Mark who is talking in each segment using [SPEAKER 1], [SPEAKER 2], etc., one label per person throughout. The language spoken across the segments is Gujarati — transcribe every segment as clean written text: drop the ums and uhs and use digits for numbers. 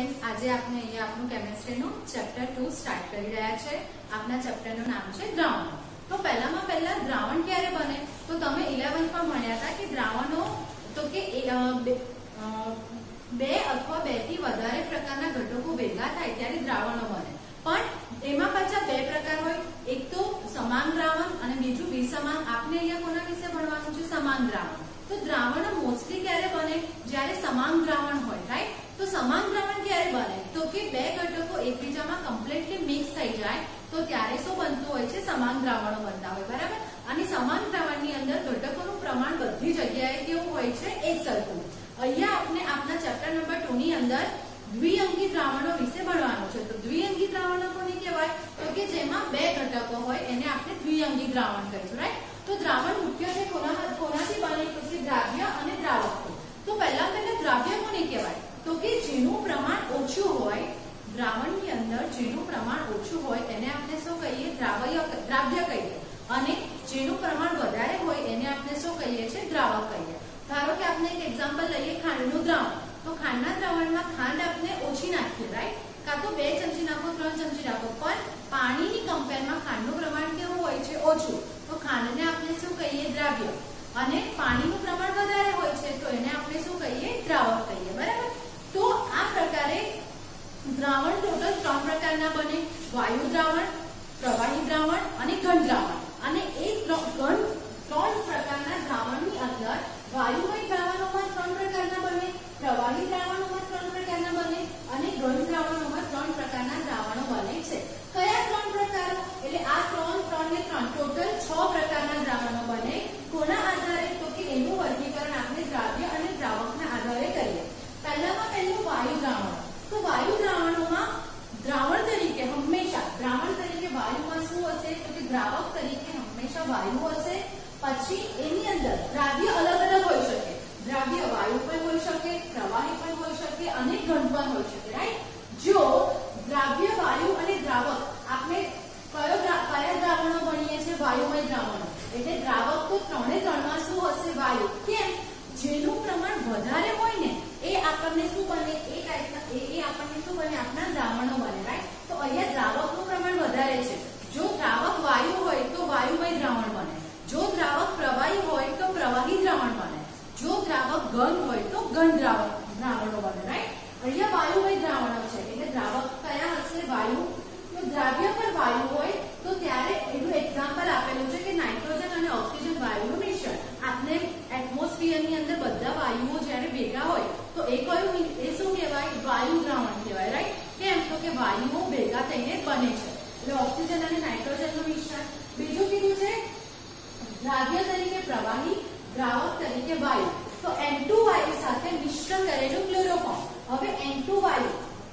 [SPEAKER 1] फ्रेंड्स, आज आपने आपनु केमिस्ट्री नु चैप्टर 2 स्टार्ट કરી રહ્યા છે। આપના ચેપ્ટર નું નામ છે દ્રાવણ। તો પહેલામાં પહેલા દ્રાવણ ક્યારે બને? તો તમે 11th માં ભણ્યા હતા કે દ્રાવણો તો કે બે અથવા બે થી વધારે પ્રકારના ઘટકો ભેગા થાય ત્યારે દ્રાવણો બને। પણ એમાં પાછા બે પ્રકાર હોય, એક તો સમાન દ્રાવણ અને બીજું વિસમાન। આપને અહીંયા કોના વિશે ભણવાનું છે? સમાન દ્રાવણ। तो द्रावण मोस्टली क्यारे बने? ज्यारे समान द्रावण होय, राइट। तो समान द्रावण क्यारे बने? तो कि बे घटको एकबीजामां कम्प्लीटली मिक्स थई जाय तो त्यारे शुं बनतुं होय छे? समान द्रावणो बनता होय, बराबर। आणि समान द्रावणनी अंदर घटकोनुं प्रमाण बधी जग्याए केवुं होय छे? एकसरखुं। अहींया आपने आपना चैप्टर नंबर 2 ની અંદર द्विअंगी द्रावणो विશે भणवानुं छे। तो द्विअंगी द्रावणो कोने कहेवाय? तो कि जेमां बे घटको होय एने आपणे द्विअंगी द्रावण कहीशुं, राइट। तो द्रावण मुख्यत्वे कोनाथी बने? तो कि द्राव्य अने द्रावक। तो पहला द्राव्य कोने कहेवाय? तो कि जेनुं प्रमाण ओछुं होय, द्रावणनी अंदर जेनुं प्रमाण ओछुं होय एने आपणे शुं कहीए? द्राव्य कहीए। अने जेनुं प्रमाण वधारे होय एने आपणे शुं कहीए छे? द्रावक कहीए। धारो के आपने एक एक्जाम्पल लईए खांडनुं द्रावण। तो खांडना द्रावणमां खांड आपणे ओછી नाखीए, राइट। का तो 2 चमची नाखो, 3 चमची नाखो, पण पाणीनी कंपेરમાં ખાંડનું પ્રમાણ કેવું હોય છે? ઓછું। तो खांडने आपणे शुं कहीए? द्राव्य। અને પાણીનું પ્રમાણ વધારે હોય છે તો એને આપણે શું કહીએ? દ્રાવક કહીએ, બરાબર। તો આ પ્રકારે દ્રાવણ ટોટલ 3 પ્રકારના બને: વાયુ દ્રાવણ, પ્રવાહી દ્રાવણ અને ઘન દ્રાવણ। અને એ ત્રણ પ્રકારના દ્રાવણની અંદર વાયુમય દ્રાવણોમાં 3 પ્રકારના બને, પ્રવાહી દ્રાવણોમાં 3 પ્રકારના બને અને ઘન દ્રાવણોમાં 3 પ્રકારના દ્રાવણો બને છે। કયા 3 પ્રકારો? એટલે આ 3 ને 3 ટોટલ 6 પ્રકારના દ્રાવણો બને। કોના આધારે? તો કે એનું વર્ગીકરણ આપણે દ્રાવ્ય અને દ્રાવકના આધારે કરીએ। પહેલામાં પહેલું વાયુ દ્રાવણ। તો વાયુ દ્રાવણોમાં દ્રાવણ તરીકે હંમેશા વાયુમાં શું હશે? તો કે દ્રાવક તરીકે હંમેશા વાયુ હશે। પછી એની અંદર દ્રાવ્ય અલગ અલગ હોઈ શકે। દ્રાવ્ય વાયુ પણ હોઈ શકે, પ્રવાહી પણ હોઈ શકે અને ઘન પણ હોઈ શકે, રાઈટ। જો દ્રાવ્ય, વાયુ અને દ્રાવક આપણે કયા દ્રાવણો ભણીએ છીએ? વાયુમય દ્રાવણો। એટલે દ્રાવક તો 3માં શું હશે? વાયુ। કેમ? જેનું પ્રમાણ વધારે હોય ને એ આપણને શું બને? એ ટાઈપના એ આપણને શું બને? આપણા દ્રાવણો બને, રાઈટ। તો અહીંયા દ્રાવકનું પ્રમાણ વધારે છે। જો દ્રાવક વાયુ હોય તો વાયુમય દ્રાવણ બને, જો દ્રાવક પ્રવાહી હોય તો પ્રવાહી દ્રાવણ બને, જો દ્રાવક ઘન હોય તો ઘન દ્રાવણો બને, રાઈટ। અહીંયા વાયુમય દ્રાવણો છે એટલે દ્રાવક કયા હશે? વાયુ। તો દ્રાવ્ય પર વાયુ હોય તો ત્યારે એનું એક્ઝામ્પલ આપેલું છે કે નાઇટ્રોજન અને ઓક્સિજન વાયુનું મિશ્રણ। આપણે એટમોસ્ફિયરની અંદર બધા વાયુઓ જ્યારે ભેગા હોય તો એ કયું? એ શું કહેવાય? વાયુ દ્રાવણ કહેવાય, રાઈટ। કેમ? તો કે વાયુઓ ભેગા થઈને બને છે એટલે ઓક્સિજન અને નાઇટ્રોજનનું મિશ્રણ। બીજું કીધું છે દ્રાવ્ય તરીકે પ્રવાહી, દ્રાવક તરીકે વાયુ। તો N2 વાયુ સાથે મિશ્રણ કરેલું ક્લોરોફોર્મ। હવે N2 વાયુ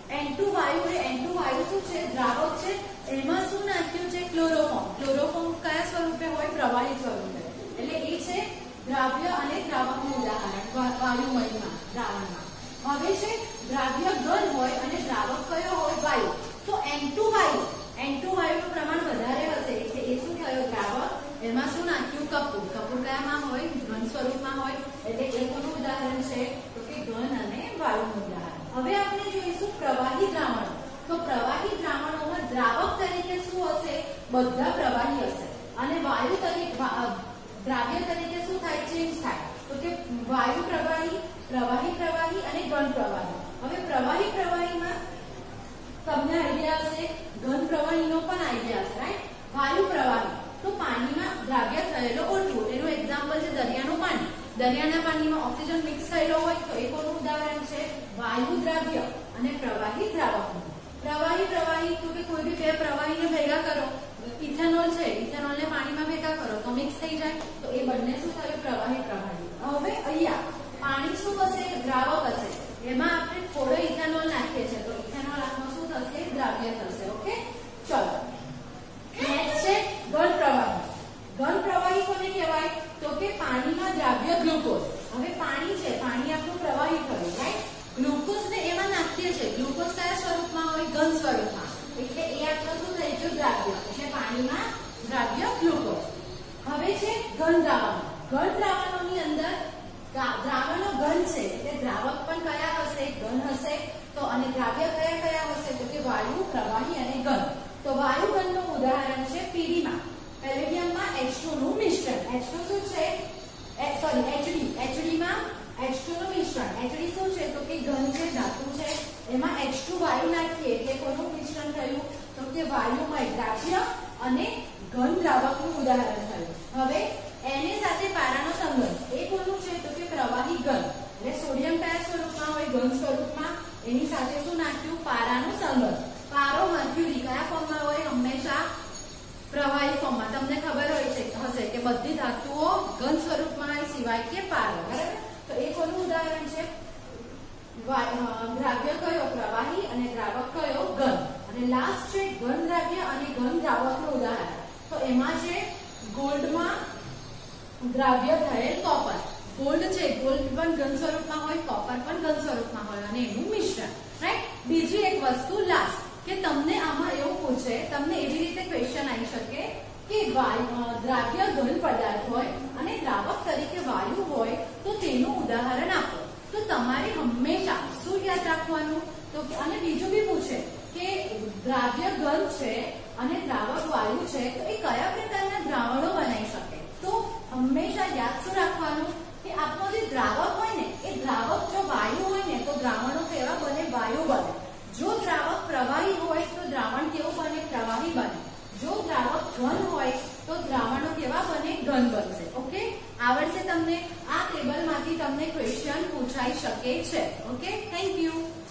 [SPEAKER 1] શું છે? દ્રાવક છે। એમાં શું નાખ્યું છે? ક્લોરોફોર્મ। ક્લોરોફોર્મ કયા સ્વરૂપે હોય? પ્રવાહી સ્વરૂપે। એટલે એ છે દ્રાવ્ય અને દ્રાવકનું ઉદાહરણ વાયુમયમાં દ્રાવણમાં। હવે છે દ્રાવ્ય ઘન હોય અને દ્રાવક કયો હોય? વાયુ। તો N2 વાયુનું પ્રમાણ વધારે હશે એટલે એ શું થયો? દ્રાવક। એમાં શું નાખ્યું? કપૂર। કપૂર કયામાં હોય? ઘન સ્વરૂપમાં હોય એટલે એ કોનું ઉદાહરણ છે? તો કે ઘન અને વાયુનું ઉદાહરણ। હવે આપણે જોઈશું પ્રવાહી દ્રાવણો। તો પ્રવાહી દ્રાવણોમાં દ્રાવક તરીકે શું હશે? બધા પ્રવાહી હશે અને વાયુ તરીકે દ્રાવ્ય તરીકે શું થાય? ચેન્જ થાય। તો કે વાયુ પ્રવાહી, પ્રવાહી અને ઘન પ્રવાહી। હવે પ્રવાહીમાં તમને આઈડિયા હશે, ઘન પ્રવાહીનો પણ આઈડિયા હશે, રાઈટ। વાયુ પ્રવાહી તો પાણીમાં દ્રાવ્ય થયેલો ઓટવું, એનું એક્ઝામ્પલ છે દરિયાનું પાણી। દરિયાના પાણીમાં ઓક્સિજન મિક્સ થયેલો હોય તો એ કોનું ઉદાહરણ છે? વાયુ દ્રાવ્ય અને પ્રવાહી દ્રાવકનું। પ્રવાહી તો કે કોઈ બી બે પ્રવાહીને ભેગા કરો, ઇથેનોલ છે, ઇથેનોલને પાણીમાં ભેગા કરો તો મિક્સ થઈ જાય તો એ બંને શું થયું? પ્રવાહી। હવે અહીંયા પાણી શું હશે? દ્રાવક હશે। એમાં આપણે થોડો ઇથેનોલ નાખીએ છીએ તો ઇથેનોલ આમાં શું થશે? દ્રાવ્ય થશે, ઓકે। ચલો નેક્સ્ટ છે ઘન પ્રવાહી। ઘન પ્રવાહી કોને કહેવાય? તો કે પાણીમાં દ્રાવ્ય ગ્લુકોઝ। હવે પાણી છે, પાણી આપણું પ્રવાહી થયું, રાઈટ। ગ્લુકોઝને એમાં નાખીએ છીએ, ગ્લુકોઝ કયા સ્વરૂપમાં હોય? ઘન સ્વરૂપમાં, એટલે એ આપણું શું થઈ ગયું? દ્રાવ્ય। એટલે પાણીમાં દ્રાવ્ય ગ્લુકોઝ। હવે છે ઘન દ્રાવણો। ઘન દ્રાવણોની અંદર દ્રાવણો ઘન છે એટલે દ્રાવક પણ કયા હશે? ઘન હશે। તો અને દ્રાવ્ય કયા કયા હશે તો કે વાયુ, પ્રવાહી અને ઘન. તો વાયુ ઘનનું ઉદાહરણ છે પીડીમાં પેલેડિયમમાં H2 નું મિશ્રણ. H2 શું છે? HD માં H2 નું મિશ્રણ. HD શું છે તો કે ઘન છે, ધાતુ છે. એમાં H2 વાયુ નાખીએ એટલે કોનું મિશ્રણ થયું તો કે વાયુમય દ્રાવ્ય અને ઘન દ્રાવકનું ઉદાહરણ થયું. હવે Na સાથે પારાનો સંબંધ એ કોનું છે તો કે પ્રવાહી ઘન. એટલે સોડિયમ કયા સ્વરૂપમાં હોય? ઘન સ્વરૂપમાં. એની સાથે શું નાખ્યું? પારાનો સંબંધ. પારો મર્ક્યુરી કયા ફોર્મમાં હોય? હંમેશા પ્રવાહી ફોર્મમાં. તમને ખબર હોય છે હશે કે બધી ધાતુઓ ઘન સ્વરૂપમાં હોય સિવાય કે પારો. બરાબર? તો એ કોનું ઉદાહરણ છે? દ્રાવ્ય કયો? પ્રવાહી. અને દ્રાવક કયો? ઘન. અને લાસ્ટ છે ઘન દ્રાવ્ય અને ઘન દ્રાવકનું ઉદાહરણ. તો એમાં છે ગોલ્ડમાં દ્રાવ્ય થયેલ કોપર. ગોલ્ડ છે, ગોલ્ડ પણ ઘન સ્વરૂપમાં હોય, કોપર પણ ઘન સ્વરૂપમાં હોય અને એનું મિશ્રણ. રાઈટ? બીજી એક વસ્તુ લાસ્ટ કે તમને આમાં એવું પૂછે, તમને એવી રીતે ક્વેશ્ચન આવી શકે કે દ્રાવ્ય ઘન પદાર્થ હોય અને દ્રાવક તરીકે વાયુ હોય તો તેનું ઉદાહરણ આપો. તો તમારે હંમેશા શું યાદ રાખવાનું? તો અને બીજું બી પૂછે કે દ્રાવ્ય ઘન છે અને દ્રાવક વાયુ છે તો એ કયા પ્રકારના દ્રાવણો બનાવી શકે? તો હંમેશા યાદ શું રાખવાનું કે આપણો જે દ્રાવક હોય ને એ દ્રાવક જો વાયુ હોય ને તો દ્રાવણો કેવા બને? વાયુ બને. જો દ્રાવક પ્રવાહી હોય તો દ્રાવણ કેવું બને? પ્રવાહી બને. જો દ્રાવક ઘન હોય તો દ્રાવણો કેવા બને? ઘન બનશે. ઓકે? આવડશે તમને? આ ટેબલમાંથી તમને ક્વેશ્ચન પૂછાઈ શકે છે. ઓકે? Thank you.